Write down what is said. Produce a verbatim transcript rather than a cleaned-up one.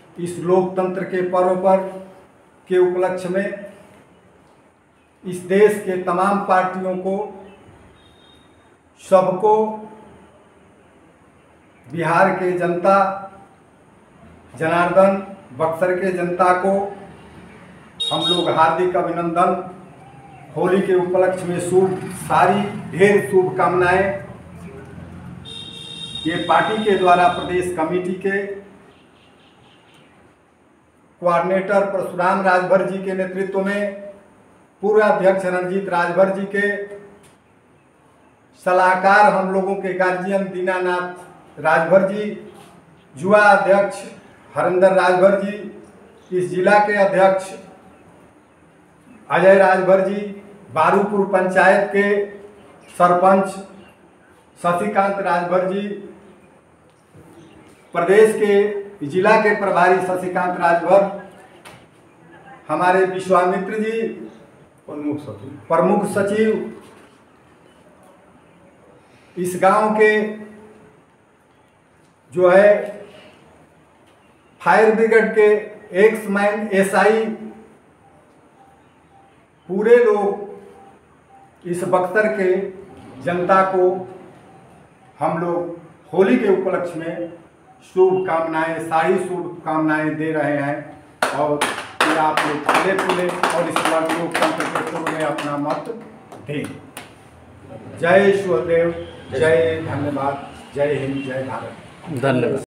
इस लोकतंत्र के पर्व पर के उपलक्ष्य में इस देश के तमाम पार्टियों को, सबको, बिहार के जनता जनार्दन, बक्सर के जनता को हम लोग हार्दिक अभिनंदन। होली के उपलक्ष्य में शुभ सारी ढेर शुभकामनाएं। ये पार्टी के द्वारा प्रदेश कमेटी के कोऑर्डिनेटर परशुराम राजभर जी के नेतृत्व में, पूर्व अध्यक्ष रणजीत राजभर जी के सलाहकार हम लोगों के गार्जियन दीनानाथ राजभर जी, युवा अध्यक्ष हरिंदर राजभर जी, इस जिला के अध्यक्ष अजय राजभर जी, बारूपुर पंचायत के सरपंच शशिकांत राजभर जी, प्रदेश के जिला के प्रभारी शशिकांत राजभर, हमारे विश्वामित्र जी प्रमुख सचिव प्रमुख सचिव इस गांव के जो है फायर ब्रिगेड के एक्स मैन एसआई, पूरे लोग इस बक्सर के जनता को हम लोग होली के उपलक्ष्य में शुभकामनाएं, सारी शुभकामनाएं दे रहे हैं और फिर आप लोग फूले फूले और इस बार लोकतंत्र के पूर्व में अपना मत दें। जय शिवदेव, जय धन्यवाद, जय हिंद, जय भारत। धन्यवाद।